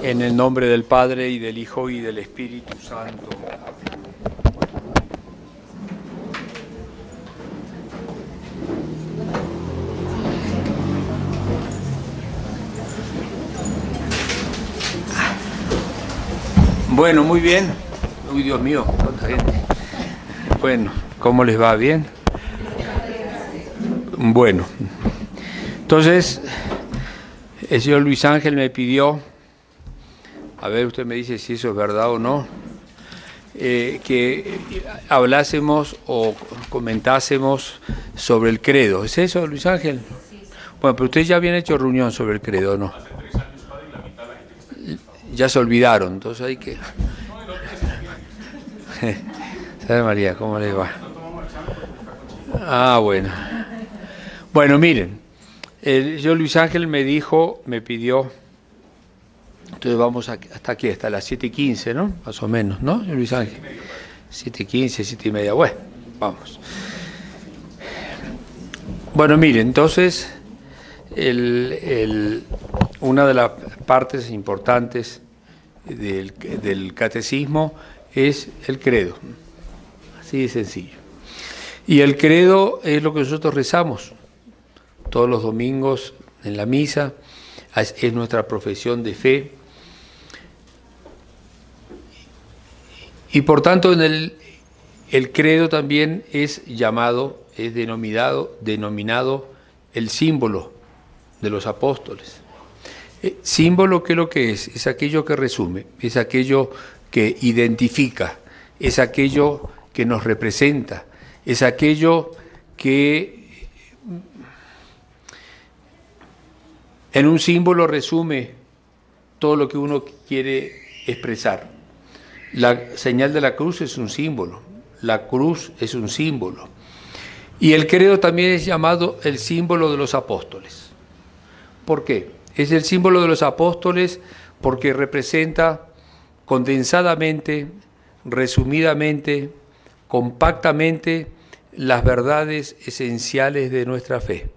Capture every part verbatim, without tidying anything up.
En el nombre del Padre, y del Hijo, y del Espíritu Santo. Bueno, muy bien. Uy, Dios mío, cuánta gente. Bueno, ¿cómo les va? ¿Bien? Bueno, entonces, el señor Luis Ángel me pidió, a ver, usted me dice si eso es verdad o no, eh, que hablásemos o comentásemos sobre el credo. ¿Es eso, Luis Ángel? Bueno, pero ustedes ya habían hecho reunión sobre el credo, ¿no? Ya se olvidaron, entonces hay que... ¿Sabe, María, cómo les va? Ah, bueno. Bueno, miren, el, yo Luis Ángel me dijo, me pidió, entonces vamos a, hasta aquí, hasta las siete y quince, ¿no? Más o menos, ¿no, Luis Ángel? siete y quince, siete y media, bueno, vamos. Bueno, miren, entonces, el, el, una de las partes importantes del, del catecismo es el credo, así de sencillo. Y el credo es lo que nosotros rezamos todos los domingos en la misa, es, es nuestra profesión de fe. Y por tanto en el, el credo también es llamado, es denominado, denominado el símbolo de los apóstoles. Eh, símbolo, ¿qué es lo que es? Es aquello que resume, es aquello que identifica, es aquello que nos representa, es aquello que en un símbolo resume todo lo que uno quiere expresar. La señal de la cruz es un símbolo, la cruz es un símbolo. Y el credo también es llamado el símbolo de los apóstoles. ¿Por qué? Es el símbolo de los apóstoles porque representa condensadamente, resumidamente, compactamente, las verdades esenciales de nuestra fe.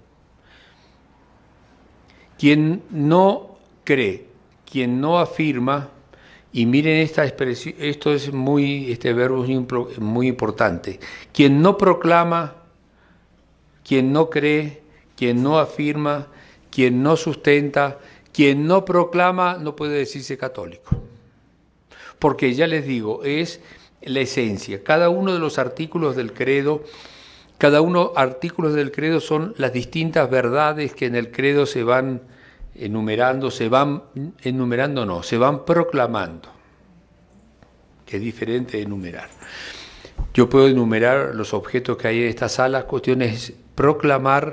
Quien no cree, quien no afirma, y miren esta expresión, esto es muy, este verbo es muy importante, quien no proclama, quien no cree, quien no afirma, quien no sustenta, quien no proclama, no puede decirse católico. Porque ya les digo, es la esencia. Cada uno de los artículos del credo, cada uno artículos del credo son las distintas verdades que en el credo se van enumerando, se van enumerando no, se van proclamando, que es diferente de enumerar. Yo puedo enumerar los objetos que hay en esta sala, cuestiones proclamar,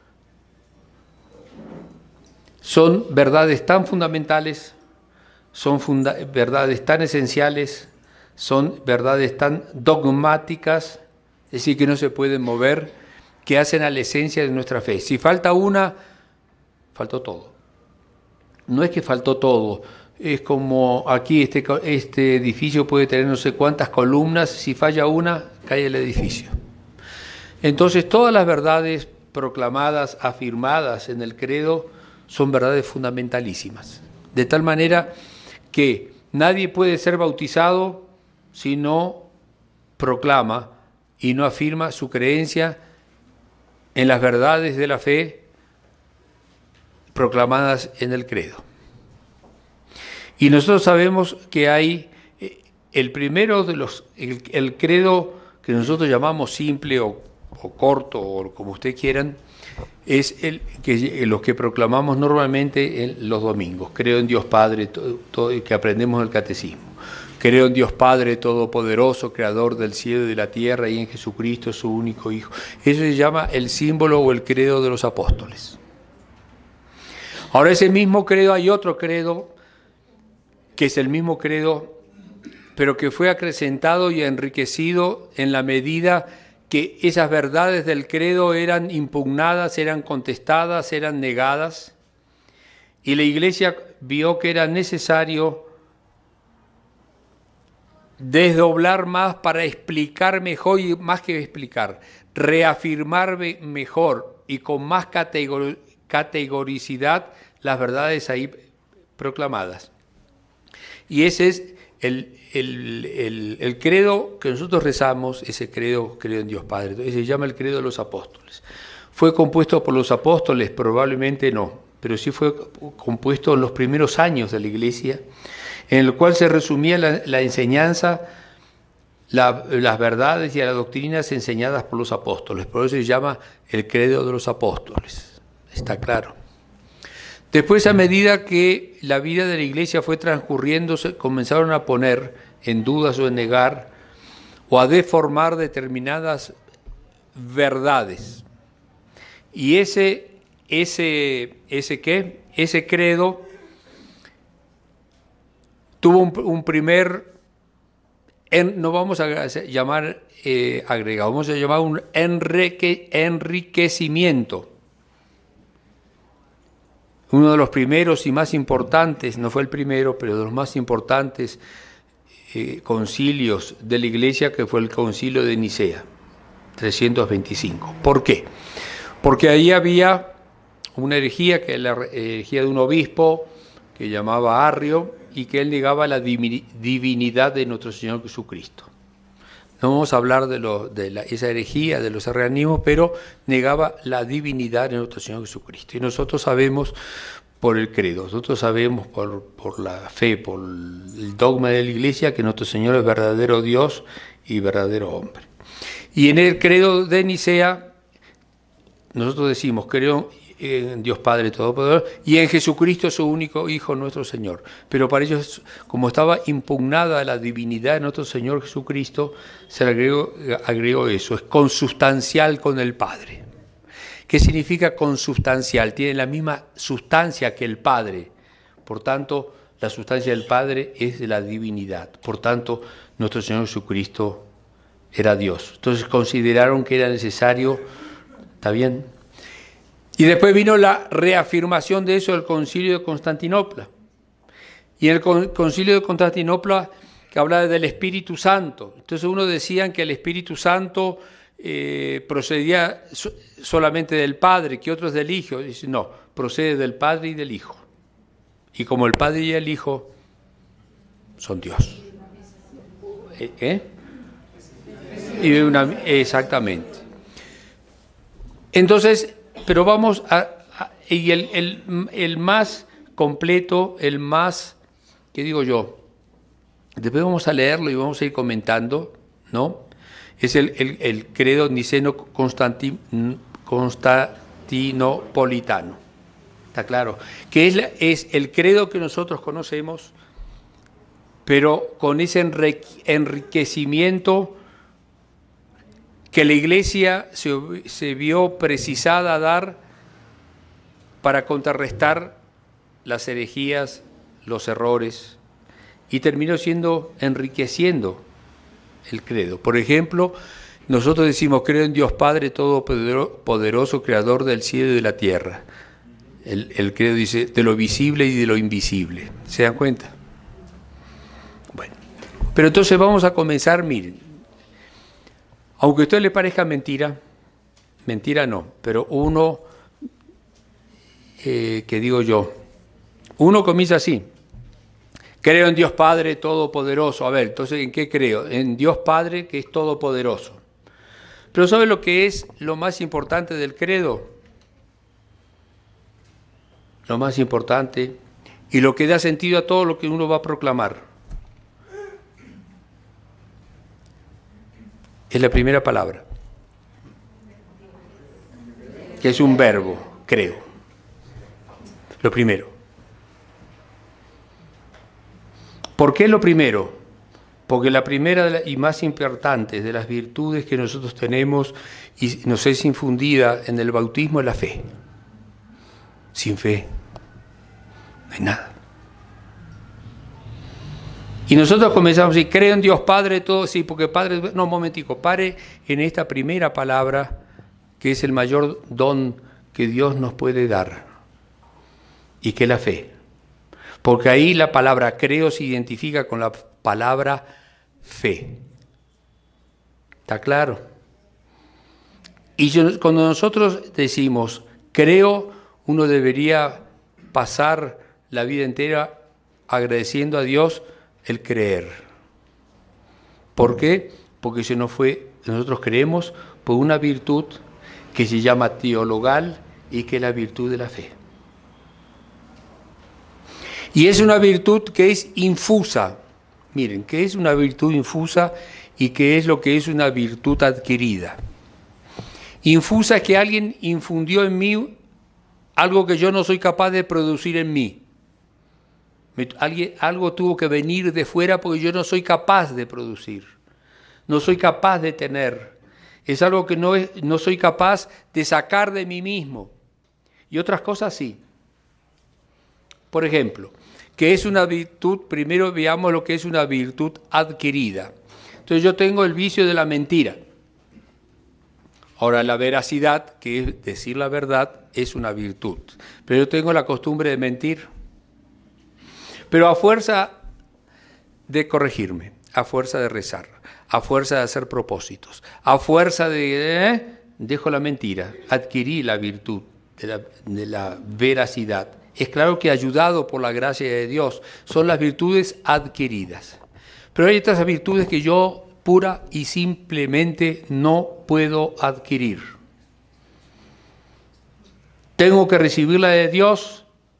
son verdades tan fundamentales, son funda verdades tan esenciales, son verdades tan dogmáticas, es decir, que no se pueden mover, que hacen a la esencia de nuestra fe. Si falta una, faltó todo. No es que faltó todo, es como aquí este, este edificio puede tener no sé cuántas columnas, si falla una, cae el edificio. Entonces todas las verdades proclamadas, afirmadas en el credo, son verdades fundamentalísimas. De tal manera que nadie puede ser bautizado si no proclama y no afirma su creencia en las verdades de la fe proclamadas en el credo. Y nosotros sabemos que hay el primero de los, el, el credo que nosotros llamamos simple o, o corto o como ustedes quieran, es el que los que proclamamos normalmente en los domingos. Creo en Dios Padre, todo, todo, que aprendemos el catecismo. Creo en Dios Padre Todopoderoso, Creador del cielo y de la tierra, y en Jesucristo, su único Hijo. Eso se llama el símbolo o el credo de los apóstoles. Ahora ese mismo credo, hay otro credo, que es el mismo credo, pero que fue acrecentado y enriquecido en la medida que esas verdades del credo eran impugnadas, eran contestadas, eran negadas, y la Iglesia vio que era necesario desdoblar más para explicar mejor, y más que explicar, reafirmar mejor y con más categor, categoricidad las verdades ahí proclamadas. Y ese es el, el, el, el credo que nosotros rezamos, ese credo, credo en Dios Padre. Entonces, se llama el credo de los apóstoles. ¿Fue compuesto por los apóstoles? Probablemente no, pero sí fue compuesto en los primeros años de la Iglesia, en el cual se resumía la, la enseñanza, la, las verdades y las doctrinas enseñadas por los apóstoles. Por eso se llama el credo de los apóstoles. Está claro. Después, a medida que la vida de la Iglesia fue transcurriendo, se comenzaron a poner en dudas o en negar o a deformar determinadas verdades. Y ese, ese, ese ¿qué? Ese credo tuvo un, un primer, en, no vamos a llamar eh, agregado, vamos a llamar un enrique, enriquecimiento. Uno de los primeros y más importantes, no fue el primero, pero de los más importantes eh, concilios de la Iglesia, que fue el concilio de Nicea, trescientos veinticinco. ¿Por qué? Porque ahí había una herejía, que es la herejía de un obispo que llamaba Arrio, y que él negaba la divinidad de nuestro Señor Jesucristo. No vamos a hablar de, lo, de la, esa herejía, de los arrianismos, pero negaba la divinidad de nuestro Señor Jesucristo. Y nosotros sabemos por el credo, nosotros sabemos por, por la fe, por el dogma de la Iglesia, que nuestro Señor es verdadero Dios y verdadero hombre. Y en el credo de Nicea, nosotros decimos, creo en Dios Padre Todopoderoso y en Jesucristo su único Hijo, nuestro Señor. Pero para ellos, como estaba impugnada la divinidad de nuestro Señor Jesucristo, se le agregó, agregó eso, es consubstancial con el Padre. ¿Qué significa consubstancial? Tiene la misma sustancia que el Padre. Por tanto, la sustancia del Padre es de la divinidad. Por tanto, nuestro Señor Jesucristo era Dios. Entonces consideraron que era necesario, ¿está bien?, y después vino la reafirmación de eso del Concilio de Constantinopla. Y en el Concilio de Constantinopla, que habla del Espíritu Santo. Entonces unos decían que el Espíritu Santo eh, procedía so, solamente del Padre, que otros del Hijo. Dicen, no, procede del Padre y del Hijo. Y como el Padre y el Hijo son Dios. ¿Eh? ¿Eh? Y una, exactamente. Entonces, pero vamos a, a y el, el, el más completo, el más, ¿qué digo yo? Después vamos a leerlo y vamos a ir comentando, ¿no? Es el, el, el credo niceno constantin, constantinopolitano, ¿está claro? Que es, la, es el credo que nosotros conocemos, pero con ese enriquecimiento que la Iglesia se, se vio precisada a dar para contrarrestar las herejías, los errores, y terminó siendo enriqueciendo el credo. Por ejemplo, nosotros decimos, creo en Dios Padre Todopoderoso, Creador del cielo y de la tierra. El, el credo dice, de lo visible y de lo invisible. ¿Se dan cuenta? Bueno, pero entonces vamos a comenzar, miren. Aunque a usted le parezca mentira, mentira no, pero uno, eh, que digo yo, uno comienza así, creo en Dios Padre Todopoderoso. A ver, entonces, ¿en qué creo? En Dios Padre, que es todopoderoso. Pero ¿sabe lo que es lo más importante del credo? Lo más importante y lo que da sentido a todo lo que uno va a proclamar. Es la primera palabra, que es un verbo, creo. Lo primero. ¿Por qué lo primero? Porque la primera y más importante de las virtudes que nosotros tenemos y nos es infundida en el bautismo es la fe. Sin fe no hay nada. Y nosotros comenzamos a decir, creo en Dios Padre, todo, sí, porque Padre, no, un momentico, pare en esta primera palabra, que es el mayor don que Dios nos puede dar, y que es la fe. Porque ahí la palabra creo se identifica con la palabra fe. ¿Está claro? Y yo, cuando nosotros decimos creo, uno debería pasar la vida entera agradeciendo a Dios el creer. ¿Por qué? Porque se nos fue, nosotros creemos por una virtud que se llama teologal y que es la virtud de la fe. Y es una virtud que es infusa. Miren, ¿qué es una virtud infusa y qué es lo que es una virtud adquirida? Infusa es que alguien infundió en mí algo que yo no soy capaz de producir en mí. Me, alguien, algo tuvo que venir de fuera porque yo no soy capaz de producir. No soy capaz de tener. Es algo que no, es, no soy capaz de sacar de mí mismo. Y otras cosas sí. Por ejemplo, ¿qué es una virtud? Primero veamos lo que es una virtud adquirida. Entonces yo tengo el vicio de la mentira. Ahora la veracidad, que es decir la verdad, es una virtud. Pero yo tengo la costumbre de mentir. Pero a fuerza de corregirme, a fuerza de rezar, a fuerza de hacer propósitos, a fuerza de... ¿eh? Dejo la mentira, adquirí la virtud de la, de la veracidad. Es claro que ayudado por la gracia de Dios, son las virtudes adquiridas. Pero hay otras virtudes que yo pura y simplemente no puedo adquirir. ¿Tengo que recibirla de Dios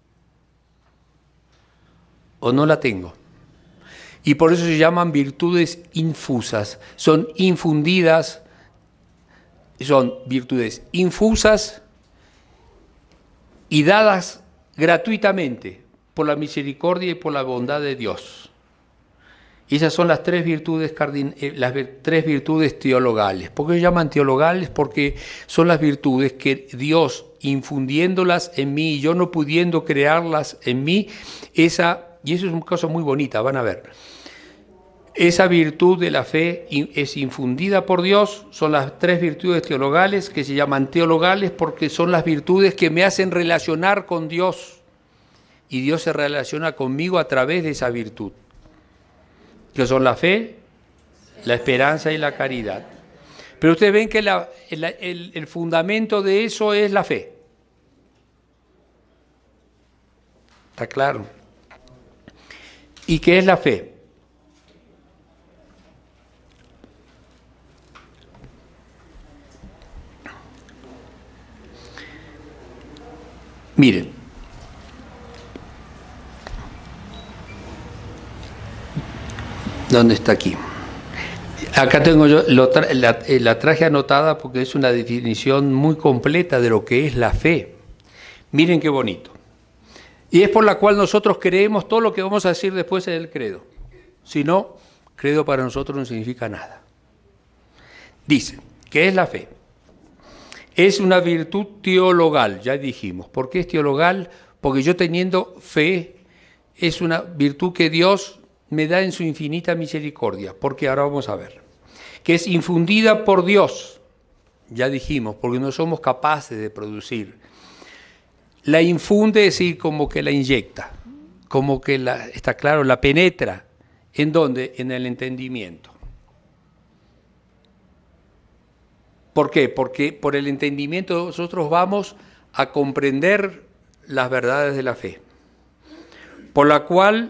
o no la tengo? Y por eso se llaman virtudes infusas. Son infundidas, son virtudes infusas y dadas gratuitamente por la misericordia y por la bondad de Dios. Y esas son las tres virtudes, las tres virtudes teologales. ¿Por qué se llaman teologales? Porque son las virtudes que Dios, infundiéndolas en mí y yo no pudiendo crearlas en mí, esa, y eso es una cosa muy bonita, van a ver. Esa virtud de la fe es infundida por Dios, son las tres virtudes teologales que se llaman teologales porque son las virtudes que me hacen relacionar con Dios y Dios se relaciona conmigo a través de esa virtud, que son la fe, la esperanza y la caridad. Pero ustedes ven que la, el, el, el fundamento de eso es la fe. ¿Está claro? ¿Y qué es la fe? Miren, ¿dónde está aquí? Acá tengo yo, lo tra la, la traje anotada porque es una definición muy completa de lo que es la fe. Miren qué bonito. Y es por la cual nosotros creemos todo lo que vamos a decir después del credo. Si no, credo para nosotros no significa nada. Dice, ¿qué es la fe? Es una virtud teologal, ya dijimos. ¿Por qué es teologal? Porque yo teniendo fe, es una virtud que Dios me da en su infinita misericordia. Porque ahora vamos a ver. Que es infundida por Dios, ya dijimos, porque no somos capaces de producir. La infunde, es decir, como que la inyecta, como que la, está claro, la penetra. ¿En dónde? En el entendimiento. ¿Por qué? Porque por el entendimiento nosotros vamos a comprender las verdades de la fe, por la cual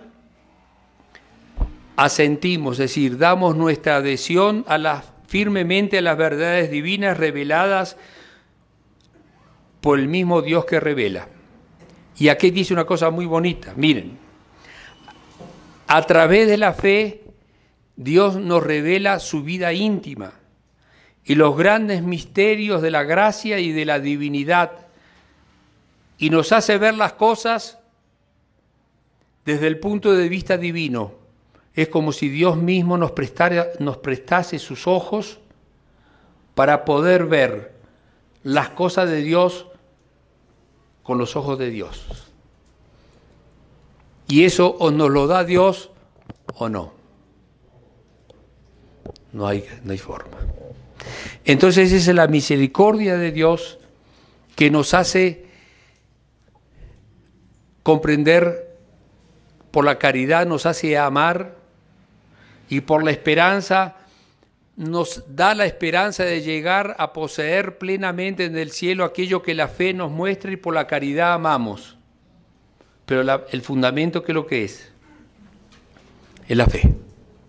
asentimos, es decir, damos nuestra adhesión a la, firmemente a las verdades divinas reveladas por el mismo Dios que revela. Y aquí dice una cosa muy bonita, miren, a través de la fe Dios nos revela su vida íntima y los grandes misterios de la gracia y de la divinidad, y nos hace ver las cosas desde el punto de vista divino. Es como si Dios mismo nos, prestara, nos prestase sus ojos para poder ver las cosas de Dios con los ojos de Dios. Y eso o nos lo da Dios o no. No hay, no hay forma. Entonces esa es la misericordia de Dios que nos hace comprender, por la caridad nos hace amar y por la esperanza nos da la esperanza de llegar a poseer plenamente en el cielo aquello que la fe nos muestra y por la caridad amamos. Pero la, el fundamento, ¿qué es lo que es? es la fe.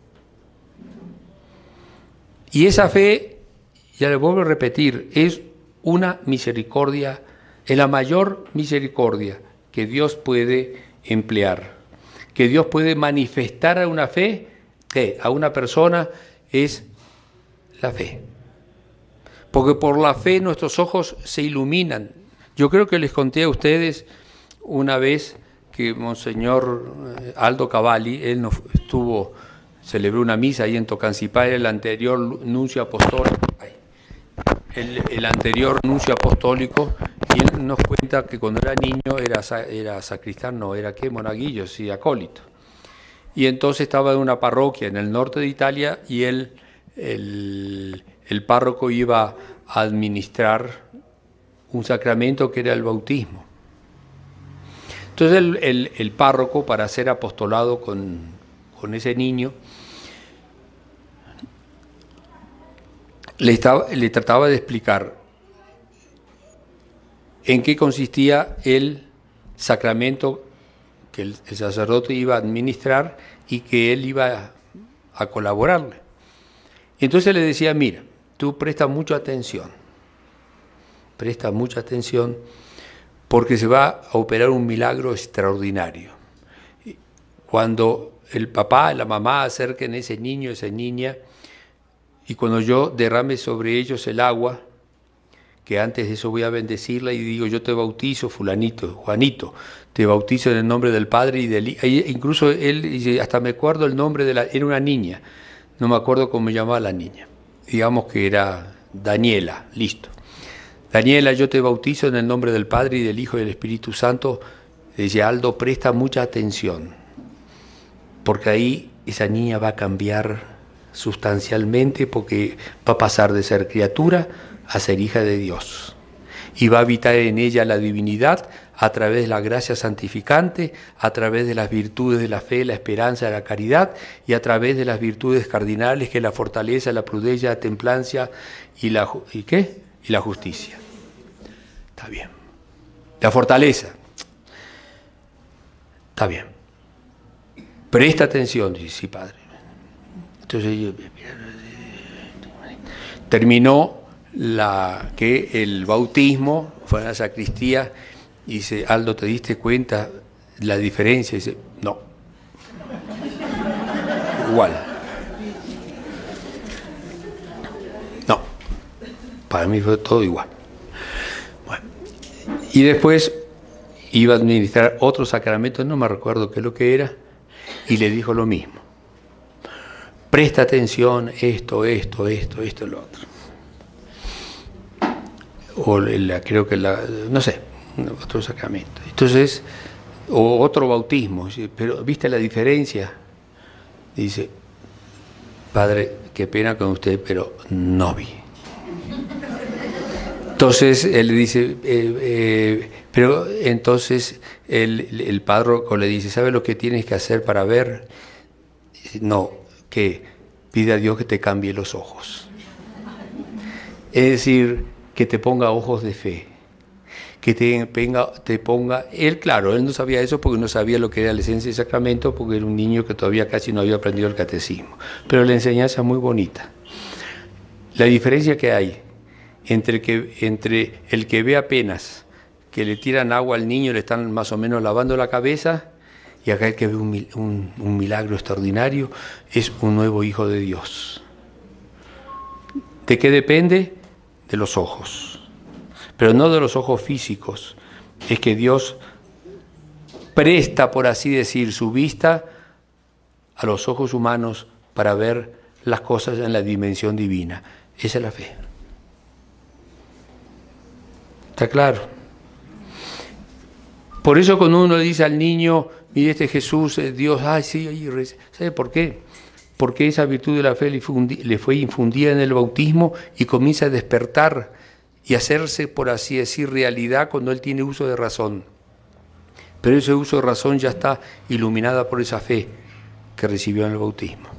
Y esa fe, ya le vuelvo a repetir, es una misericordia, es la mayor misericordia que Dios puede emplear, que Dios puede manifestar a una fe, que a una persona es la fe. Porque por la fe nuestros ojos se iluminan. Yo creo que les conté a ustedes una vez que Monseñor Aldo Cavalli, él nos estuvo, celebró una misa ahí en Tocancipá, el anterior nuncio apostólico, el, el anterior nuncio apostólico, y él nos cuenta que cuando era niño era, era sacristán, no, era qué, monaguillo, sí, acólito. Y entonces estaba en una parroquia en el norte de Italia y él, el, el párroco iba a administrar un sacramento que era el bautismo. Entonces el, el, el párroco, para hacer apostolado con, con ese niño, le, estaba, le trataba de explicar en qué consistía el sacramento que el, el sacerdote iba a administrar y que él iba a, a colaborarle. Entonces le decía, mira, tú presta mucha atención, presta mucha atención, porque se va a operar un milagro extraordinario. Cuando el papá, la mamá acerquen a ese niño, esa niña, y cuando yo derrame sobre ellos el agua, que antes de eso voy a bendecirla y digo, yo te bautizo, fulanito, Juanito, te bautizo en el nombre del Padre y del Hijo. Incluso él dice, hasta me acuerdo el nombre de la, era una niña, no me acuerdo cómo llamaba la niña, digamos que era Daniela, listo. Daniela, yo te bautizo en el nombre del Padre y del Hijo y del Espíritu Santo. Dice Aldo, presta mucha atención, porque ahí esa niña va a cambiar sustancialmente, porque va a pasar de ser criatura a ser hija de Dios. Y va a habitar en ella la divinidad a través de la gracia santificante, a través de las virtudes de la fe, la esperanza, la caridad, y a través de las virtudes cardinales, que es la fortaleza, la prudencia, la templancia y la, ¿y qué? y la justicia. Está bien. La fortaleza. Está bien. Presta atención, dice, sí, padre. Entonces yo, terminó la, que el bautismo, fue a la sacristía, y dice, Aldo, ¿te diste cuenta la diferencia? Y dice, no. Igual. No. Para mí fue todo igual. Bueno. Y después iba a administrar otro sacramento, no me recuerdo qué es lo que era, y le dijo lo mismo. Presta atención, esto, esto, esto, esto, lo otro. O la, creo que la, no sé, otro sacramento. Entonces, o otro bautismo, pero ¿viste la diferencia? Dice, padre, qué pena con usted, pero no vi. Entonces él le dice, eh, eh, pero entonces el, el párroco le dice, ¿sabe lo que tienes que hacer para ver? No, que pide a Dios que te cambie los ojos. Es decir, que te ponga ojos de fe, que te, venga, te ponga, él claro, él no sabía eso porque no sabía lo que era la esencia del sacramento, porque era un niño que todavía casi no había aprendido el catecismo, pero la enseñanza es muy bonita. La diferencia que hay entre, que, entre el que ve apenas que le tiran agua al niño, le están más o menos lavando la cabeza, y acá el que ve un, un, un milagro extraordinario es un nuevo hijo de Dios. ¿De qué depende? De los ojos, pero no de los ojos físicos. Es que Dios presta, por así decir, su vista a los ojos humanos para ver las cosas en la dimensión divina. Esa es la fe. ¿Está claro? Por eso cuando uno le dice al niño, mire este Jesús, Dios, ay sí, ¿sabe por qué? Porque esa virtud de la fe le, fundi, le fue infundida en el bautismo y comienza a despertar y hacerse, por así decir, realidad cuando él tiene uso de razón. Pero ese uso de razón ya está iluminada por esa fe que recibió en el bautismo.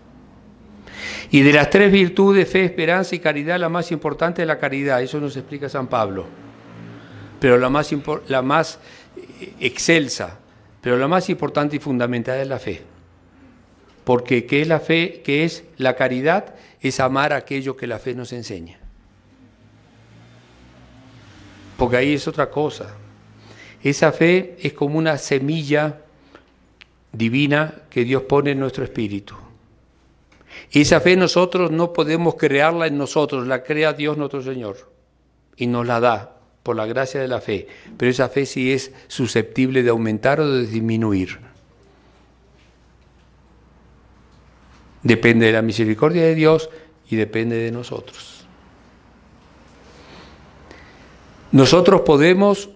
Y de las tres virtudes, fe, esperanza y caridad, la más importante es la caridad, eso nos explica San Pablo. Pero la más, la más excelsa, pero la más importante y fundamental es la fe. Porque ¿qué es la fe? ¿Qué es la caridad? Es amar aquello que la fe nos enseña. Porque ahí es otra cosa. Esa fe es como una semilla divina que Dios pone en nuestro espíritu. Y esa fe nosotros no podemos crearla en nosotros, la crea Dios nuestro Señor. Y nos la da por la gracia de la fe. Pero esa fe sí es susceptible de aumentar o de disminuir. Depende de la misericordia de Dios y depende de nosotros. Nosotros podemos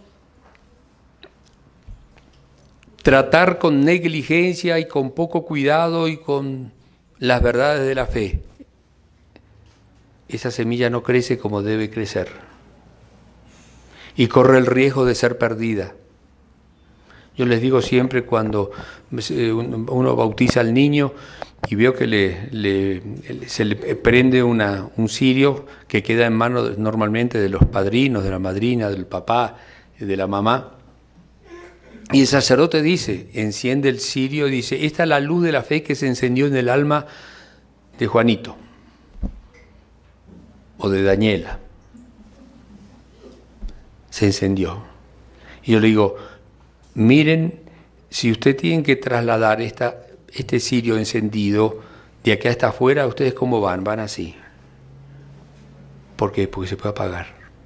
tratar con negligencia y con poco cuidado y con las verdades de la fe. Esa semilla no crece como debe crecer y corre el riesgo de ser perdida. Yo les digo siempre cuando uno bautiza al niño y veo que le, le, se le prende una, un cirio que queda en manos normalmente de los padrinos, de la madrina, del papá, de la mamá. Y el sacerdote dice, enciende el cirio y dice, esta es la luz de la fe que se encendió en el alma de Juanito o de Daniela. Se encendió. Y yo le digo, miren, si ustedes tienen que trasladar esta, este cirio encendido de acá hasta afuera, ¿ustedes cómo van? Van así. ¿Por qué? Porque se puede apagar.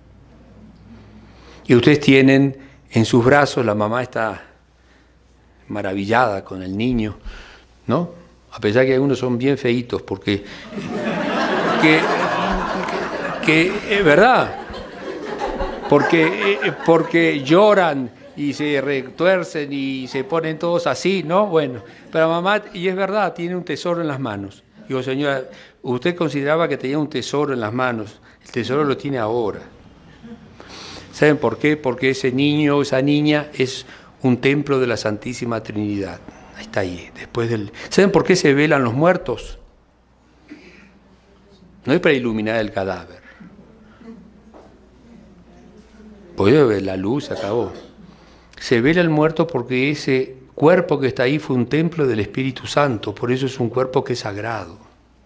Y ustedes tienen en sus brazos, la mamá está maravillada con el niño, ¿no? A pesar que algunos son bien feitos, porque que, que es verdad, porque, porque lloran y se retuercen y se ponen todos así, ¿no? Bueno, pero mamá, y es verdad, tiene un tesoro en las manos. Digo, señora, usted consideraba que tenía un tesoro en las manos, el tesoro lo tiene ahora. ¿Saben por qué? Porque ese niño, esa niña es un templo de la Santísima Trinidad. Ahí está ahí, después del... ¿Saben por qué se velan los muertos? No es para iluminar el cadáver. Pues la luz se acabó. Se vela el muerto porque ese cuerpo que está ahí fue un templo del Espíritu Santo, por eso es un cuerpo que es sagrado.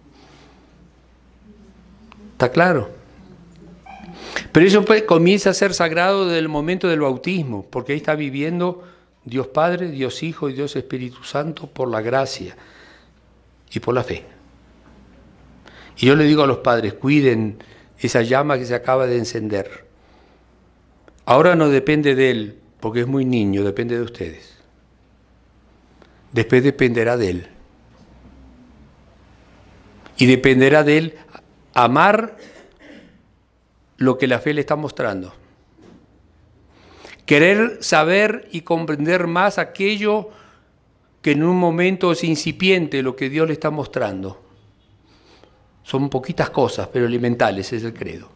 ¿Está claro? Pero eso pues, comienza a ser sagrado desde el momento del bautismo, porque ahí está viviendo Dios Padre, Dios Hijo y Dios Espíritu Santo por la gracia y por la fe. Y yo le digo a los padres, cuiden esa llama que se acaba de encender. Ahora no depende de él, porque es muy niño, depende de ustedes. Después dependerá de él. Y dependerá de él amar lo que la fe le está mostrando. Querer saber y comprender más aquello que en un momento es incipiente, lo que Dios le está mostrando. Son poquitas cosas, pero elementales, es el credo.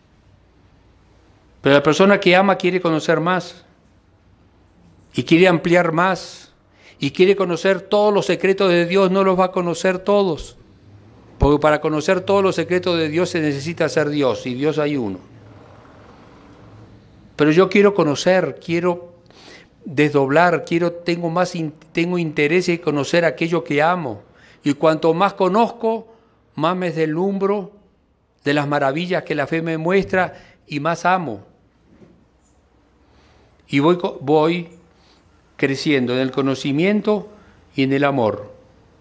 Pero la persona que ama quiere conocer más, y quiere ampliar más, y quiere conocer todos los secretos de Dios, no los va a conocer todos. Porque para conocer todos los secretos de Dios se necesita ser Dios, y Dios hay uno. Pero yo quiero conocer, quiero desdoblar, quiero, tengo más, tengo interés en conocer aquello que amo. Y cuanto más conozco, más me deslumbro de las maravillas que la fe me muestra y más amo. Y voy, voy creciendo en el conocimiento y en el amor.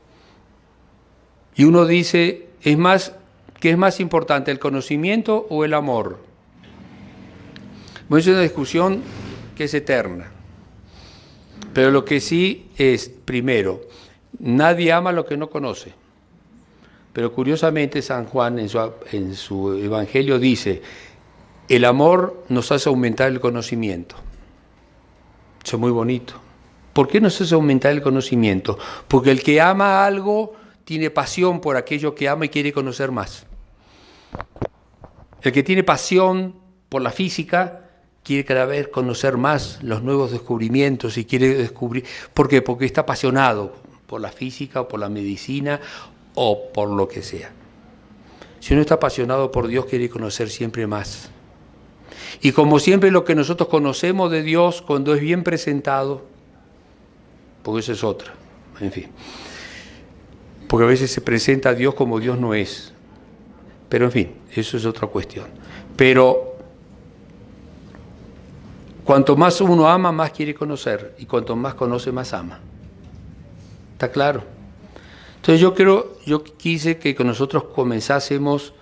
Y uno dice, es más, ¿qué es más importante, el conocimiento o el amor? Bueno, es una discusión que es eterna. Pero lo que sí es, primero, nadie ama lo que no conoce. Pero curiosamente San Juan en su, en su Evangelio dice, el amor nos hace aumentar el conocimiento. Eso es muy bonito. ¿Por qué nos hace aumentar el conocimiento? Porque el que ama algo tiene pasión por aquello que ama y quiere conocer más. El que tiene pasión por la física quiere cada vez conocer más los nuevos descubrimientos y quiere descubrir. ¿Por qué? Porque está apasionado por la física o por la medicina o por lo que sea. Si uno está apasionado por Dios, quiere conocer siempre más. Y como siempre lo que nosotros conocemos de Dios, cuando es bien presentado, porque eso es otra, en fin. porque a veces se presenta a Dios como Dios no es. Pero en fin, eso es otra cuestión. Pero cuanto más uno ama, más quiere conocer, y cuanto más conoce, más ama. ¿Está claro? Entonces yo creo, yo quise que con nosotros comenzásemos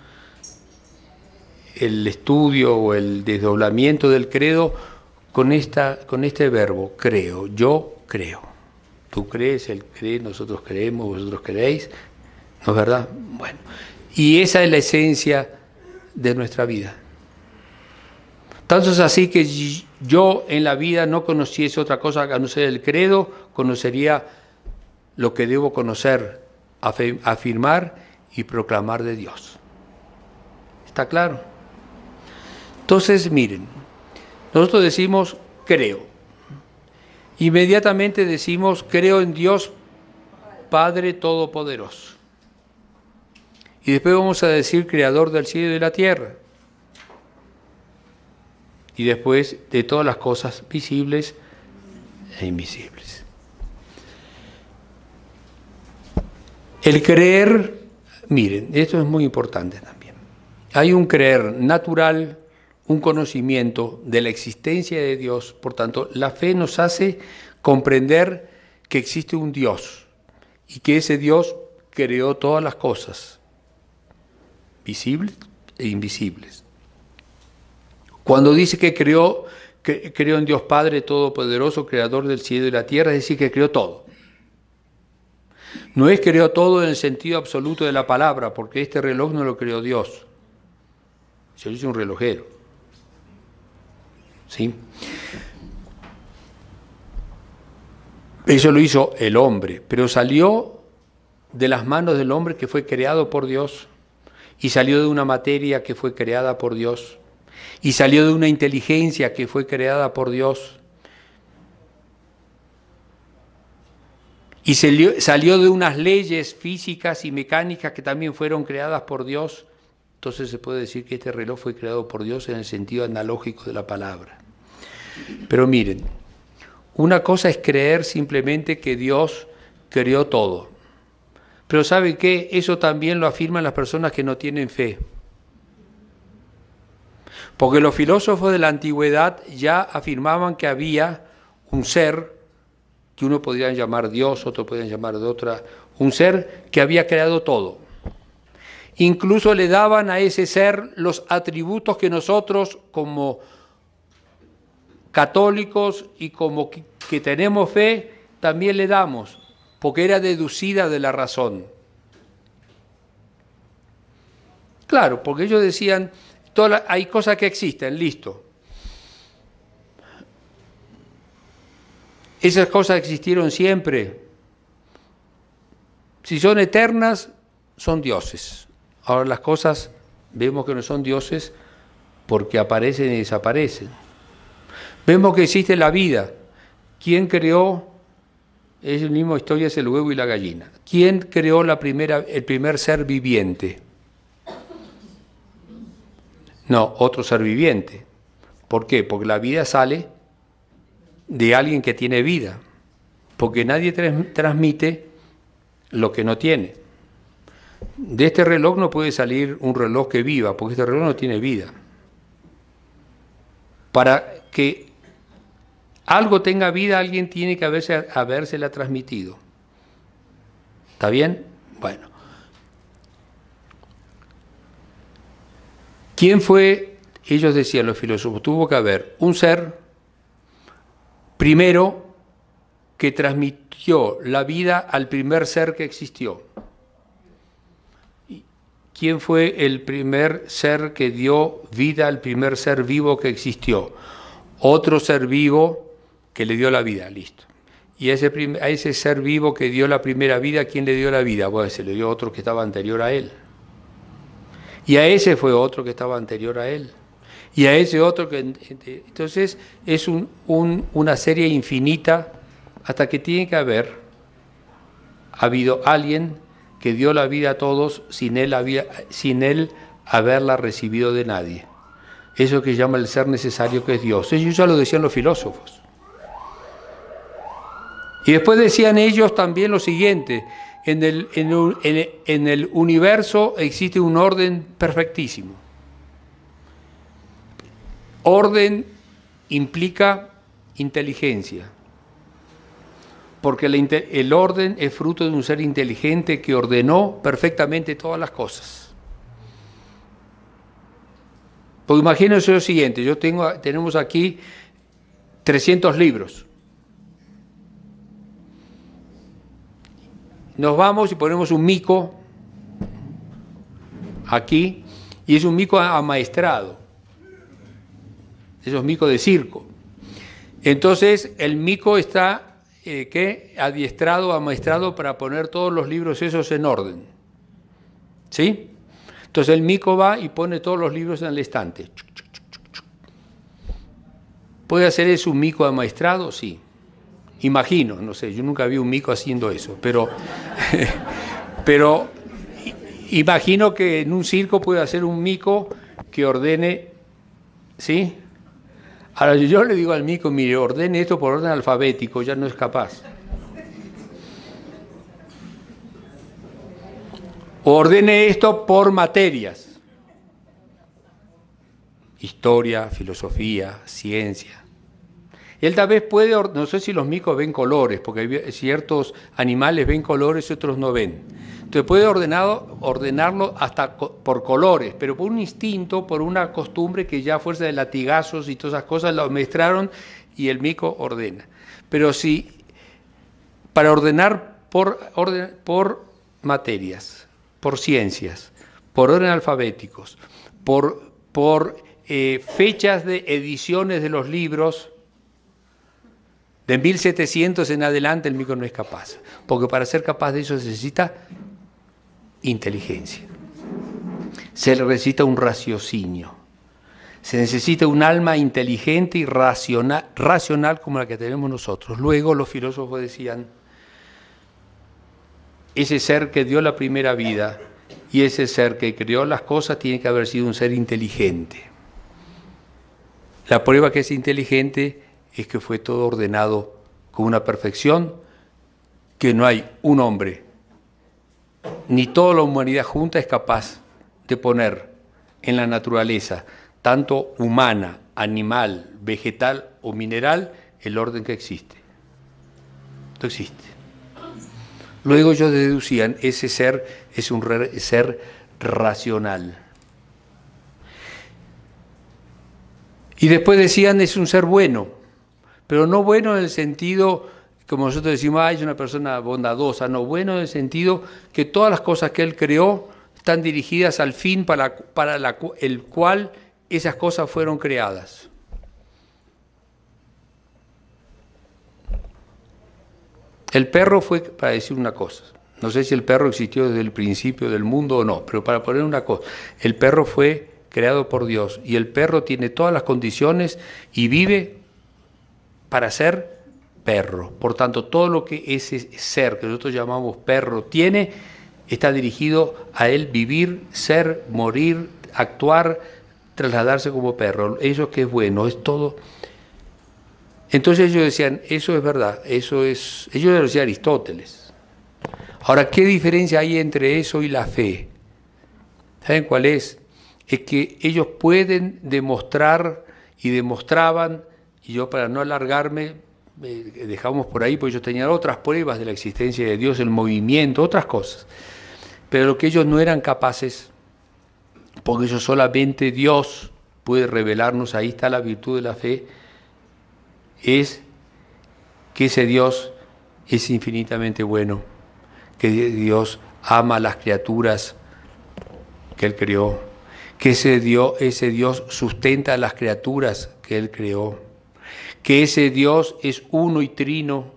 el estudio o el desdoblamiento del credo con, esta, con este verbo, creo, yo creo. Tú crees, él cree, nosotros creemos, vosotros creéis, ¿no es verdad? Bueno, y esa es la esencia de nuestra vida. Tanto es así que yo en la vida no conociese otra cosa que no ser el credo, conocería lo que debo conocer, afirmar y proclamar de Dios. ¿Está claro? Entonces, miren, nosotros decimos creo. Inmediatamente decimos creo en Dios Padre Todopoderoso. Y después vamos a decir creador del cielo y de la tierra. Y después de todas las cosas visibles e invisibles. El creer, miren, esto es muy importante también. Hay un creer natural, un conocimiento de la existencia de Dios. Por tanto, la fe nos hace comprender que existe un Dios y que ese Dios creó todas las cosas, visibles e invisibles. Cuando dice que creó, que creó en Dios Padre Todopoderoso, creador del cielo y la tierra, es decir, que creó todo. No es creó todo en el sentido absoluto de la palabra, porque este reloj no lo creó Dios. Se lo hizo un relojero. ¿Sí? Eso lo hizo el hombre, pero salió de las manos del hombre que fue creado por Dios, y salió de una materia que fue creada por Dios, y salió de una inteligencia que fue creada por Dios, y salió, salió de unas leyes físicas y mecánicas que también fueron creadas por Dios. Entonces se puede decir que este reloj fue creado por Dios en el sentido analógico de la palabra. Pero miren, una cosa es creer simplemente que Dios creó todo. Pero ¿saben qué? Eso también lo afirman las personas que no tienen fe. Porque los filósofos de la antigüedad ya afirmaban que había un ser, que uno podría llamar Dios, otro podrían llamar de otra, un ser que había creado todo. Incluso le daban a ese ser los atributos que nosotros como católicos y como que, que tenemos fe también le damos, porque era deducida de la razón. Claro, porque ellos decían, toda, hay cosas que existen, listo. Esas cosas existieron siempre. Si son eternas, son dioses. Ahora las cosas vemos que no son dioses porque aparecen y desaparecen. Vemos que existe la vida. ¿Quién creó? Es la misma historia, es el huevo y la gallina. ¿Quién creó la primera, el primer ser viviente? No, otro ser viviente. ¿Por qué? Porque la vida sale de alguien que tiene vida. Porque nadie transmite lo que no tiene. De este reloj no puede salir un reloj que viva, porque este reloj no tiene vida. Para que algo tenga vida, alguien tiene que haberse, habérsela transmitido. ¿Está bien? Bueno. ¿Quién fue? Ellos decían, los filósofos, tuvo que haber un ser, primero, que transmitió la vida al primer ser que existió. ¿Quién fue el primer ser que dio vida al primer ser vivo que existió? Otro ser vivo que le dio la vida, listo. Y a ese, a ese ser vivo que dio la primera vida, ¿quién le dio la vida? Bueno, se le dio otro que estaba anterior a él. Y a ese fue otro que estaba anterior a él. Y a ese otro que... Entonces es un, un, una serie infinita hasta que tiene que haber habido alguien que dio la vida a todos sin él, había, sin él haberla recibido de nadie. Eso que llama el ser necesario, que es Dios. Ellos ya lo decían los filósofos. Y después decían ellos también lo siguiente, En el, en, el, en, el, en el universo existe un orden perfectísimo. Orden implica inteligencia, porque el, el orden es fruto de un ser inteligente que ordenó perfectamente todas las cosas. Pues imagínense lo siguiente, yo tengo, tenemos aquí trescientos libros. Nos vamos y ponemos un mico aquí, y es un mico amaestrado. Esos micos de circo. Entonces, el mico está eh, ¿qué? adiestrado, amaestrado para poner todos los libros esos en orden. ¿Sí? Entonces, el mico va y pone todos los libros en el estante. ¿Puede hacer eso un mico amaestrado? Sí. Imagino, no sé, yo nunca vi un mico haciendo eso, pero, pero imagino que en un circo puede hacer un mico que ordene, ¿sí? Ahora yo le digo al mico, mire, ordene esto por orden alfabético, ya no es capaz. O ordene esto por materias. Historia, filosofía, ciencia. Él tal vez puede, no sé si los micos ven colores, porque ciertos animales ven colores y otros no ven. Entonces puede ordenado, ordenarlo hasta por colores, pero por un instinto, por una costumbre que ya a fuerza de latigazos y todas esas cosas lo maestraron y el mico ordena. Pero si para ordenar por, orden, por materias, por ciencias, por orden alfabéticos, por, por eh, fechas de ediciones de los libros, de mil setecientos en adelante el mico no es capaz, porque para ser capaz de eso se necesita inteligencia, se necesita un raciocinio, se necesita un alma inteligente y racional, racional como la que tenemos nosotros. Luego los filósofos decían, ese ser que dio la primera vida y ese ser que creó las cosas tiene que haber sido un ser inteligente. La prueba que es inteligente es que fue todo ordenado con una perfección que no hay un hombre, ni toda la humanidad junta es capaz de poner en la naturaleza, tanto humana, animal, vegetal o mineral, el orden que existe. No existe. Luego ellos deducían, ese ser es un ser racional. Y después decían, es un ser bueno. Pero no bueno en el sentido, como nosotros decimos, ah, es una persona bondadosa, no, bueno en el sentido que todas las cosas que él creó están dirigidas al fin para, para la, el cual esas cosas fueron creadas. El perro fue, para decir una cosa, no sé si el perro existió desde el principio del mundo o no, pero para poner una cosa, el perro fue creado por Dios y el perro tiene todas las condiciones y vive para ser perro. Por tanto, todo lo que ese ser que nosotros llamamos perro tiene, está dirigido a él vivir, ser, morir, actuar, trasladarse como perro. Eso que es bueno, es todo. Entonces ellos decían, eso es verdad, eso es, ellos lo decía Aristóteles. Ahora, ¿qué diferencia hay entre eso y la fe? ¿Saben cuál es? Es que ellos pueden demostrar y demostraban, y yo para no alargarme, eh, dejamos por ahí, porque ellos tenían otras pruebas de la existencia de Dios, el movimiento, otras cosas. Pero lo que ellos no eran capaces, porque ellos solamente Dios puede revelarnos, ahí está la virtud de la fe, es que ese Dios es infinitamente bueno, que Dios ama a las criaturas que Él creó, que ese Dios, ese Dios sustenta a las criaturas que Él creó, que ese Dios es uno y trino.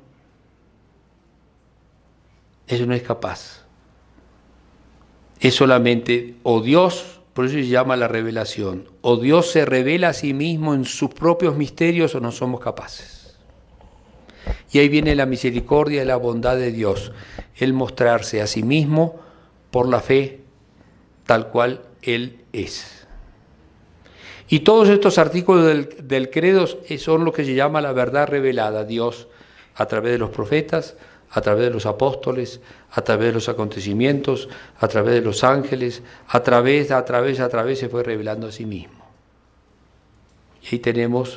Eso no es capaz. Es solamente o Dios, por eso se llama la revelación, o Dios se revela a sí mismo en sus propios misterios o no somos capaces. Y ahí viene la misericordia y la bondad de Dios, el mostrarse a sí mismo por la fe tal cual Él es. Y todos estos artículos del, del credo son lo que se llama la verdad revelada. Dios, a través de los profetas, a través de los apóstoles, a través de los acontecimientos, a través de los ángeles, a través, a través, a través se fue revelando a sí mismo. Y ahí tenemos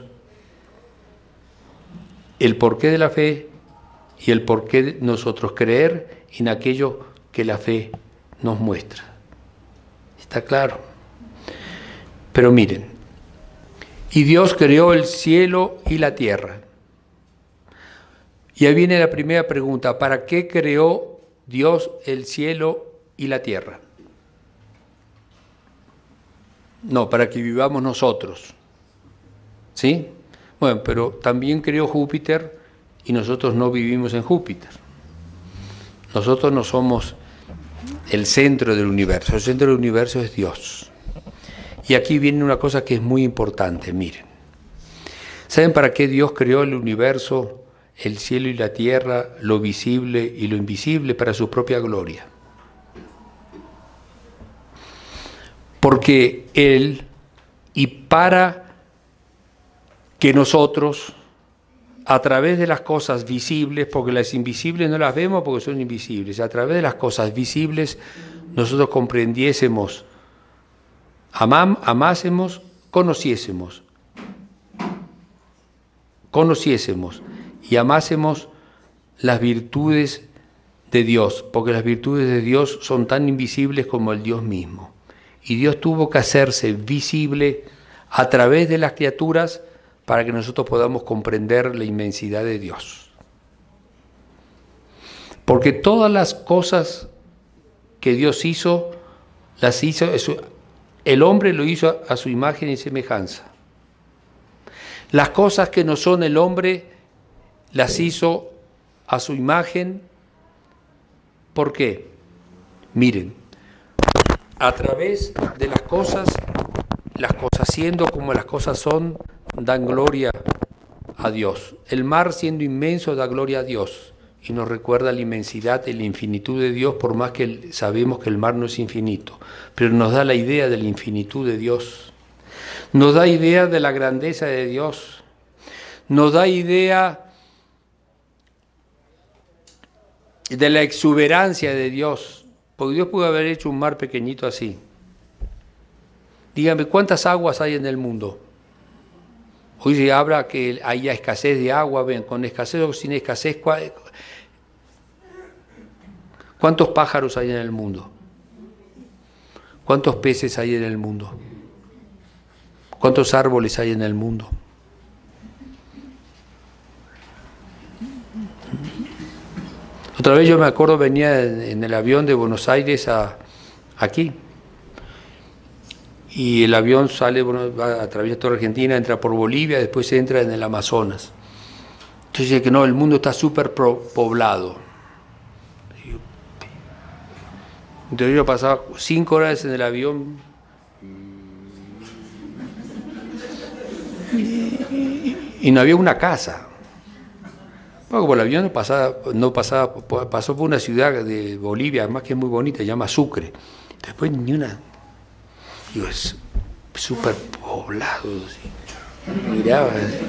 el porqué de la fe y el porqué de nosotros creer en aquello que la fe nos muestra. ¿Está claro? Pero miren, y Dios creó el cielo y la tierra. Y ahí viene la primera pregunta, ¿para qué creó Dios el cielo y la tierra? No, para que vivamos nosotros. ¿Sí? Bueno, pero también creó Júpiter y nosotros no vivimos en Júpiter. Nosotros no somos el centro del universo, el centro del universo es Dios. Y aquí viene una cosa que es muy importante, miren. ¿Saben para qué Dios creó el universo, el cielo y la tierra, lo visible y lo invisible? Para su propia gloria. Porque Él, y para que nosotros, a través de las cosas visibles, porque las invisibles no las vemos porque son invisibles, a través de las cosas visibles nosotros comprendiésemos, amam, amásemos, conociésemos, conociésemos y amásemos las virtudes de Dios, porque las virtudes de Dios son tan invisibles como el Dios mismo. Y Dios tuvo que hacerse visible a través de las criaturas para que nosotros podamos comprender la inmensidad de Dios. Porque todas las cosas que Dios hizo, las hizo, el hombre lo hizo a su imagen y semejanza. Las cosas que no son el hombre, las hizo a su imagen. ¿Por qué? Miren, a través de las cosas, las cosas siendo como las cosas son, dan gloria a Dios. El mar siendo inmenso da gloria a Dios y nos recuerda la inmensidad y la infinitud de Dios, por más que sabemos que el mar no es infinito, pero nos da la idea de la infinitud de Dios, nos da idea de la grandeza de Dios, nos da idea de la exuberancia de Dios, porque Dios pudo haber hecho un mar pequeñito así. Dígame, ¿cuántas aguas hay en el mundo? Hoy se habla que haya escasez de agua, ven, con escasez o sin escasez, ¿cuántos pájaros hay en el mundo? ¿Cuántos peces hay en el mundo? ¿Cuántos árboles hay en el mundo? Otra vez yo me acuerdo, venía en el avión de Buenos Aires a aquí. Y el avión sale, bueno, va, atraviesa toda Argentina, entra por Bolivia, después entra en el Amazonas. Entonces dice que no, el mundo está súper poblado. Entonces yo pasaba cinco horas en el avión y, y no había una casa. Bueno, como el avión no pasaba, no pasaba, pasó por una ciudad de Bolivia, además que es muy bonita, se llama Sucre. Después ni una... Digo, es súper poblado, ¿sí? Miraba, ¿sí?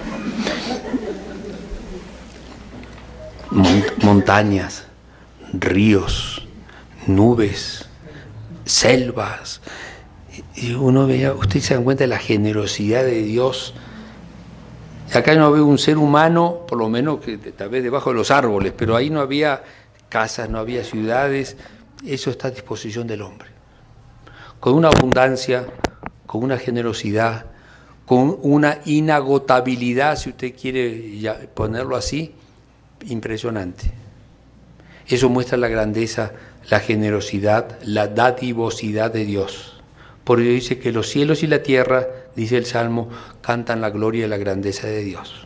Mont montañas, ríos, nubes, selvas. Y uno veía, ustedes se dan cuenta de la generosidad de Dios. Acá no veo un ser humano, por lo menos que tal vez debajo de los árboles, pero ahí no había casas, no había ciudades. Eso está a disposición del hombre. Con una abundancia, con una generosidad, con una inagotabilidad, si usted quiere ya ponerlo así, impresionante. Eso muestra la grandeza, la generosidad, la dadivosidad de Dios. Por ello dice que los cielos y la tierra, dice el Salmo, cantan la gloria y la grandeza de Dios.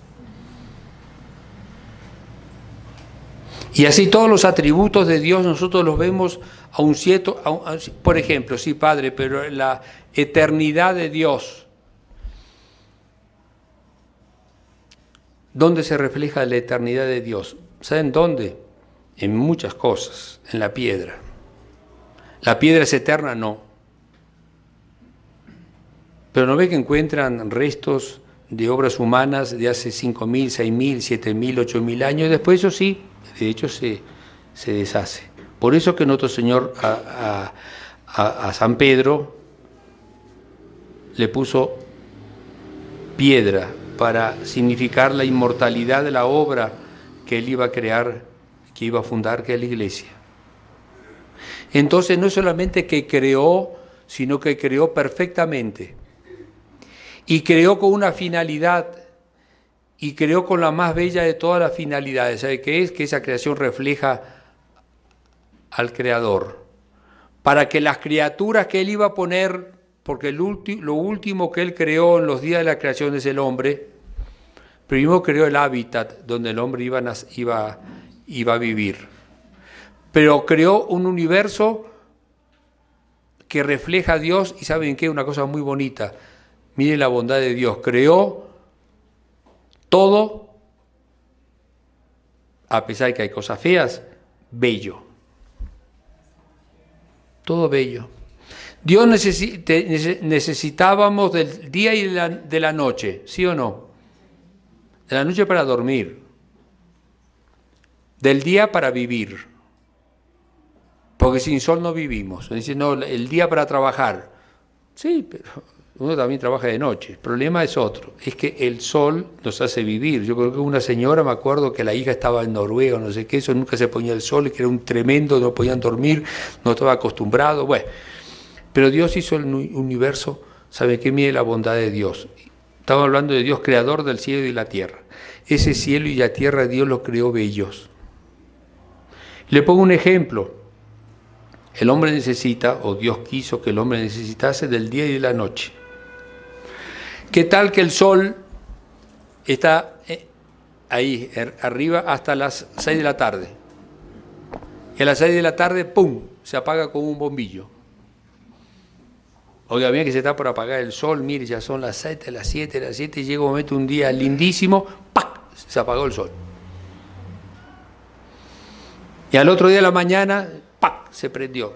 Y así todos los atributos de Dios nosotros los vemos a un cierto, a un, a, por ejemplo, sí, Padre, pero la eternidad de Dios, ¿dónde se refleja la eternidad de Dios? ¿Saben dónde? En muchas cosas, en la piedra. ¿La piedra es eterna? No. Pero ¿no ve que encuentran restos de obras humanas de hace cinco mil, seis mil, siete mil, ocho mil años? Después eso sí, de hecho se, se deshace. Por eso que nuestro Señor a, a, a, a San Pedro le puso piedra para significar la inmortalidad de la obra que él iba a crear, que iba a fundar, que es la iglesia. Entonces no es solamente que creó, sino que creó perfectamente. Y creó con una finalidad, y creó con la más bella de todas las finalidades. ¿Sabe qué es? Que esa creación refleja al Creador. Para que las criaturas que él iba a poner, porque el ulti, lo último que él creó en los días de la creación es el hombre, primero creó el hábitat donde el hombre iba a, iba, iba a vivir. Pero creó un universo que refleja a Dios, y ¿saben qué? Una cosa muy bonita. Miren la bondad de Dios. Creó todo, a pesar de que hay cosas feas, bello. Todo bello. Dios necesita, necesitábamos del día y de la, de la noche, ¿sí o no? De la noche para dormir. Del día para vivir. Porque sin sol no vivimos. Dicen, no, el día para trabajar. Sí, pero uno también trabaja de noche. El problema es otro, es que el sol nos hace vivir. Yo creo que una señora, me acuerdo que la hija estaba en Noruega, no sé qué, eso nunca se ponía el sol, que era un tremendo, no podían dormir, no estaba acostumbrado. Bueno, pero Dios hizo el universo, ¿sabe qué? Mide la bondad de Dios. Estamos hablando de Dios creador del cielo y la tierra. Ese cielo y la tierra Dios los creó bellos. Le pongo un ejemplo. El hombre necesita, o Dios quiso que el hombre necesitase del día y de la noche. ¿Qué tal que el sol está ahí, arriba, hasta las seis de la tarde? Y a las seis de la tarde, ¡pum!, se apaga con un bombillo. Oiga, bien que se está por apagar el sol, mire, ya son las siete, las siete, las siete, y llega un momento, un día lindísimo, ¡pac!, se apagó el sol. Y al otro día de la mañana, ¡pac!, se prendió.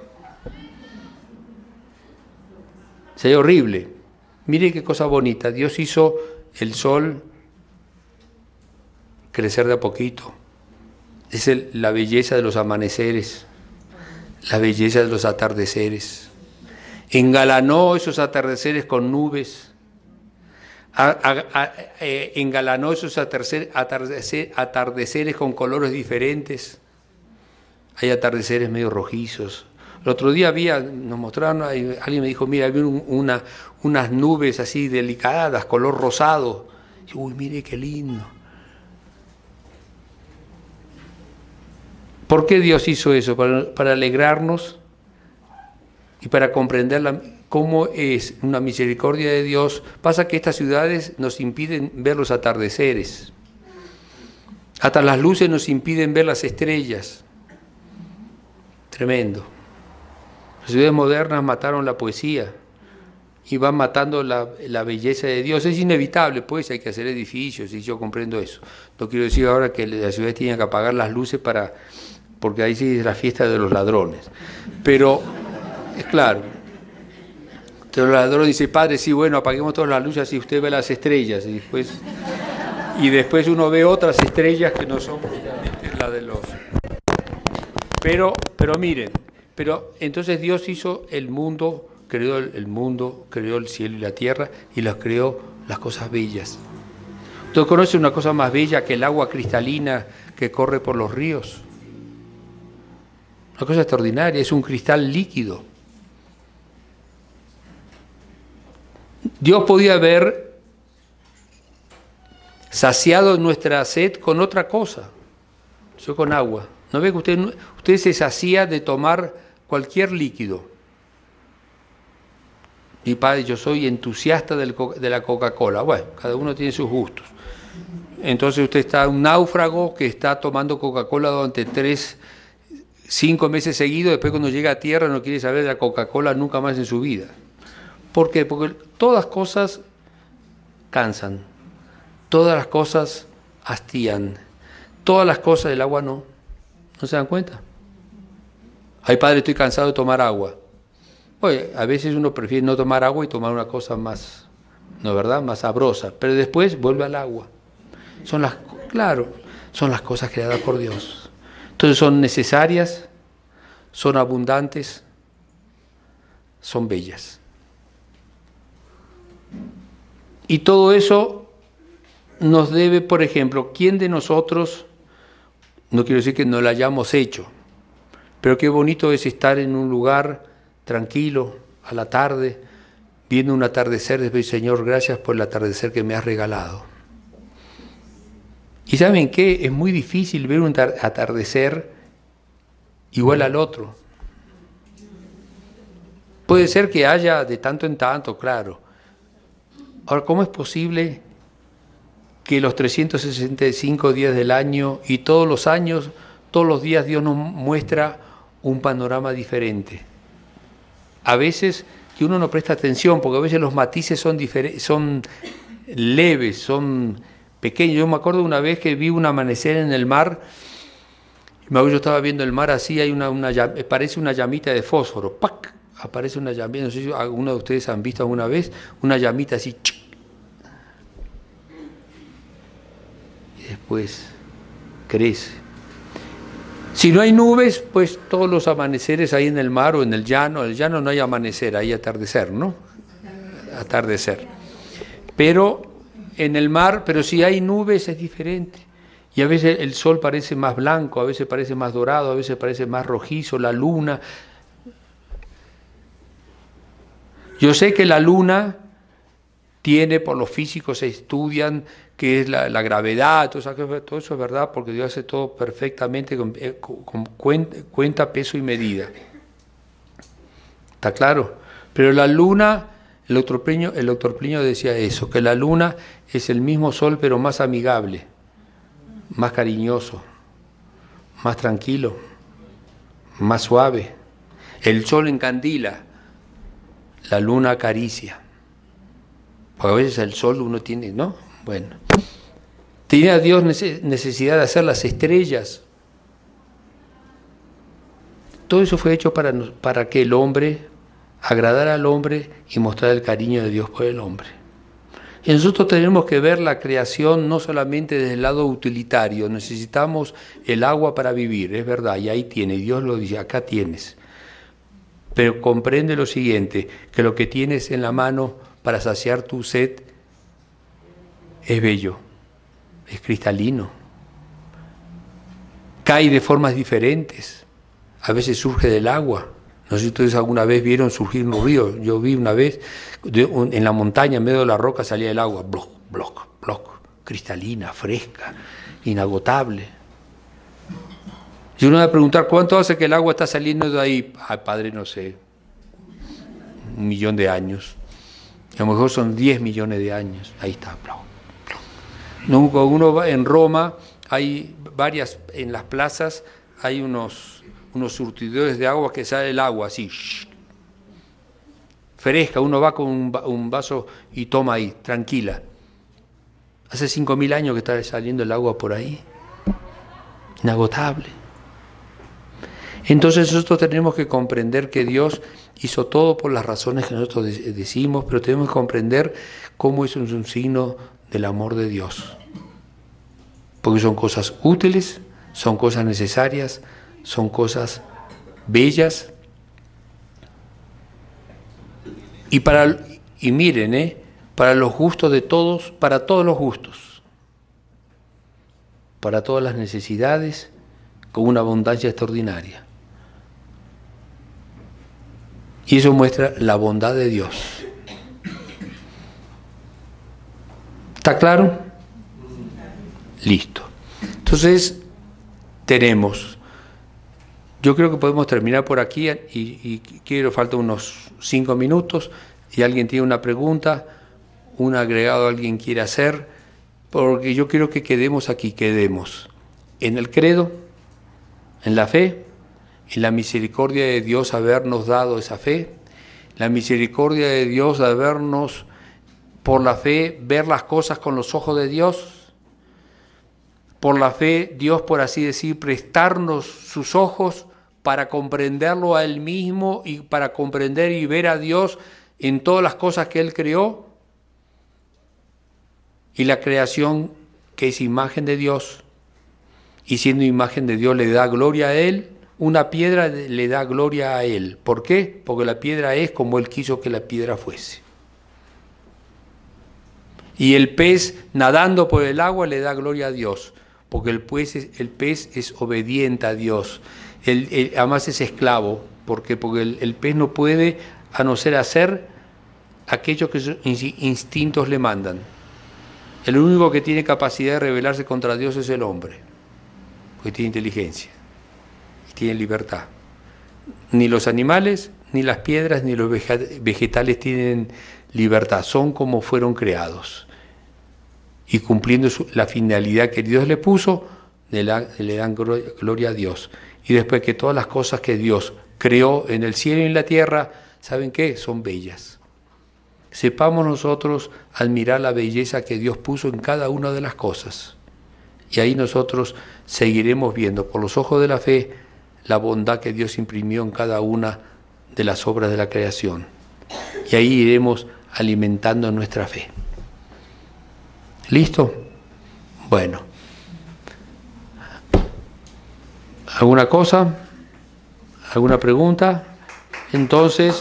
Sería horrible. Mire qué cosa bonita. Dios hizo el sol crecer de a poquito. Es el, la belleza de los amaneceres, la belleza de los atardeceres. Engalanó esos atardeceres con nubes. A, a, a, eh, engalanó esos atardecer, atardecer, atardeceres con colores diferentes. Hay atardeceres medio rojizos. El otro día había, nos mostraron, alguien me dijo, mira, había un, una, unas nubes así delicadas, color rosado. Y, uy, mire qué lindo. ¿Por qué Dios hizo eso? Para, para alegrarnos y para comprender la, cómo es una misericordia de Dios. Pasa que estas ciudades nos impiden ver los atardeceres. Hasta las luces nos impiden ver las estrellas. Tremendo. Las ciudades modernas mataron la poesía y van matando la, la belleza de Dios. Es inevitable, pues, hay que hacer edificios, y yo comprendo eso. No quiero decir ahora que las ciudades tienen que apagar las luces para, porque ahí sí es la fiesta de los ladrones. Pero, es claro, entonces los ladrones dicen, padre, sí, bueno, apaguemos todas las luces y usted ve las estrellas. Y después, y después uno ve otras estrellas que no son precisamente las de los... Pero, pero miren, pero entonces Dios hizo el mundo, creó el mundo, creó el cielo y la tierra, y las creó las cosas bellas. ¿Usted conoce una cosa más bella que el agua cristalina que corre por los ríos? Una cosa extraordinaria, es un cristal líquido. Dios podía haber saciado nuestra sed con otra cosa, yo con agua. ¿No ve que usted, usted se sacía de tomar cualquier líquido? Mi padre, yo soy entusiasta del, de la Coca-Cola. Bueno, cada uno tiene sus gustos. Entonces usted está un náufrago que está tomando Coca-Cola durante tres, cinco meses seguidos, después cuando llega a tierra no quiere saber de la Coca-Cola nunca más en su vida. ¿Por qué? Porque todas las cosas cansan, todas las cosas hastían, todas las cosas del agua no. ¿No se dan cuenta? Ay, padre, estoy cansado de tomar agua. Oye, a veces uno prefiere no tomar agua y tomar una cosa más, ¿no es verdad?, más sabrosa, pero después vuelve al agua. Son las, claro, son las cosas creadas por Dios. Entonces son necesarias, son abundantes, son bellas. Y todo eso nos debe, por ejemplo, ¿quién de nosotros, no quiero decir que no lo hayamos hecho, pero qué bonito es estar en un lugar tranquilo, a la tarde, viendo un atardecer, después, Señor, gracias por el atardecer que me has regalado. Y ¿saben qué? Es muy difícil ver un atardecer igual al otro. Puede ser que haya de tanto en tanto, claro. Ahora, ¿cómo es posible que los trescientos sesenta y cinco días del año y todos los años, todos los días Dios nos muestra un panorama diferente? A veces que uno no presta atención, porque a veces los matices son, son leves, son pequeños. Yo me acuerdo una vez que vi un amanecer en el mar, yo estaba viendo el mar así, hay una, una, parece una llamita de fósforo, ¡pac! Aparece una llamita, no sé si alguno de ustedes han visto alguna vez, una llamita así, ¡chic! Y después crece. Si no hay nubes, pues todos los amaneceres ahí en el mar o en el llano, en el llano no hay amanecer, hay atardecer, ¿no? Atardecer. Pero en el mar, pero si hay nubes es diferente. Y a veces el sol parece más blanco, a veces parece más dorado, a veces parece más rojizo, la luna. Yo sé que la luna tiene, por los físicos se estudian, que es la, la gravedad, todo eso, todo eso es verdad, porque Dios hace todo perfectamente con, con cuenta, cuenta, peso y medida. ¿Está claro? Pero la luna, el doctor Pliño, el doctor Pliño decía eso, que la luna es el mismo sol pero más amigable, más cariñoso, más tranquilo, más suave. El sol encandila, la luna acaricia. Porque a veces el sol uno tiene, ¿no? Bueno. ¿Tiene a Dios necesidad de hacer las estrellas? Todo eso fue hecho para, para que el hombre, agradar al hombre y mostrar el cariño de Dios por el hombre. Y nosotros tenemos que ver la creación no solamente desde el lado utilitario. Necesitamos el agua para vivir, es verdad, y ahí tiene, Dios lo dice, acá tienes. Pero comprende lo siguiente, que lo que tienes en la mano para saciar tu sed es bello, es cristalino, cae de formas diferentes, a veces surge del agua. No sé si ustedes alguna vez vieron surgir un río. Yo vi una vez de un, en la montaña, en medio de la roca, salía el agua, bloc, bloc, bloc, cristalina, fresca, inagotable. Y uno va a preguntar, ¿cuánto hace que el agua está saliendo de ahí? Ay, padre, no sé, un millón de años. A lo mejor son diez millones de años. Ahí está, bloc, bloc. Cuando uno va en Roma, hay varias, en las plazas, hay unos... unos surtidores de agua que sale el agua así, fresca, uno va con un vaso y toma ahí, tranquila. Hace cinco mil años que está saliendo el agua por ahí, inagotable. Entonces nosotros tenemos que comprender que Dios hizo todo por las razones que nosotros decimos, pero tenemos que comprender cómo eso es un signo del amor de Dios. Porque son cosas útiles, son cosas necesarias, son cosas bellas. Y, para, y miren, ¿eh? para los gustos de todos, para todos los gustos, para todas las necesidades, con una abundancia extraordinaria. Y eso muestra la bondad de Dios. ¿Está claro? Listo. Entonces, tenemos... Yo creo que podemos terminar por aquí y, y quiero, falta unos cinco minutos. Si alguien tiene una pregunta, un agregado alguien quiere hacer, porque yo quiero que quedemos aquí, quedemos en el credo, en la fe, en la misericordia de Dios habernos dado esa fe, la misericordia de Dios de habernos, por la fe, ver las cosas con los ojos de Dios. Por la fe, Dios, por así decir, prestarnos sus ojos para comprenderlo a Él mismo y para comprender y ver a Dios en todas las cosas que Él creó. Y la creación que es imagen de Dios. y siendo imagen de Dios le da gloria a Él. Una piedra le da gloria a Él. ¿Por qué? Porque la piedra es como Él quiso que la piedra fuese. Y el pez nadando por el agua le da gloria a Dios, porque el pez es, el pez es obediente a Dios. El, el, además es esclavo, porque, porque el, el pez no puede a no ser hacer aquello que sus instintos le mandan. El único que tiene capacidad de rebelarse contra Dios es el hombre, porque tiene inteligencia y tiene libertad. Ni los animales, ni las piedras, ni los vegetales tienen libertad, son como fueron creados. Y cumpliendo su, la finalidad que Dios le puso, le, la, le dan gloria a Dios. Y después que todas las cosas que Dios creó en el cielo y en la tierra, ¿saben qué? Son bellas. Sepamos nosotros admirar la belleza que Dios puso en cada una de las cosas. Y ahí nosotros seguiremos viendo por los ojos de la fe la bondad que Dios imprimió en cada una de las obras de la creación. Y ahí iremos alimentando nuestra fe. ¿Listo? Bueno. ¿Alguna cosa? ¿Alguna pregunta? Entonces,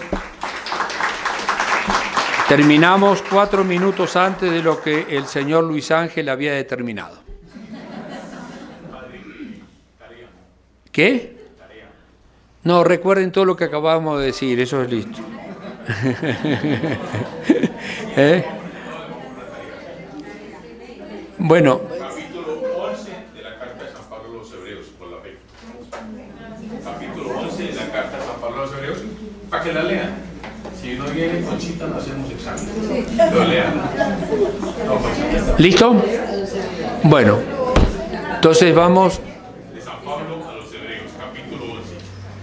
terminamos cuatro minutos antes de lo que el señor Luis Ángel había determinado. ¿Qué? No, recuerden todo lo que acabamos de decir, eso es listo. ¿Eh? Bueno. Capítulo once de la carta de San Pablo a los Hebreos, por la fe. Capítulo once de la carta de San Pablo a los Hebreos, para que la lean. Si no viene Conchita, no hacemos examen. Lo lean. No, Conchita. ¿Listo? Bueno, entonces vamos. De San Pablo a los Hebreos, capítulo once.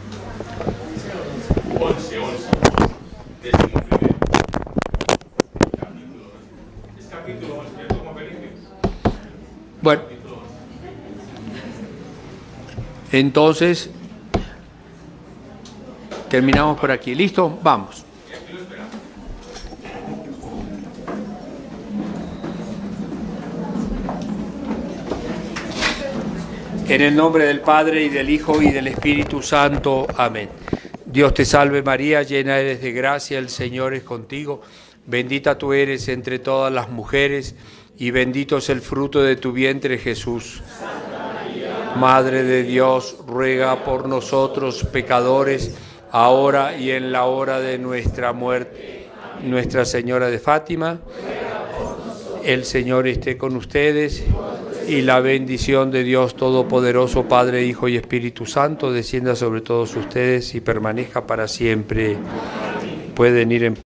once, once. Décimo primero. Capítulo once. Es capítulo once, ¿cierto, como Felipe? Bueno, entonces terminamos por aquí. ¿Listo? Vamos. En el nombre del Padre, y del Hijo, y del Espíritu Santo. Amén. Dios te salve María, llena eres de gracia, el Señor es contigo. Bendita tú eres entre todas las mujeres, y bendito es el fruto de tu vientre, Jesús. Madre de Dios, ruega por nosotros pecadores, ahora y en la hora de nuestra muerte. Nuestra Señora de Fátima, el Señor esté con ustedes, y la bendición de Dios Todopoderoso, Padre, Hijo y Espíritu Santo, descienda sobre todos ustedes y permanezca para siempre. Pueden ir en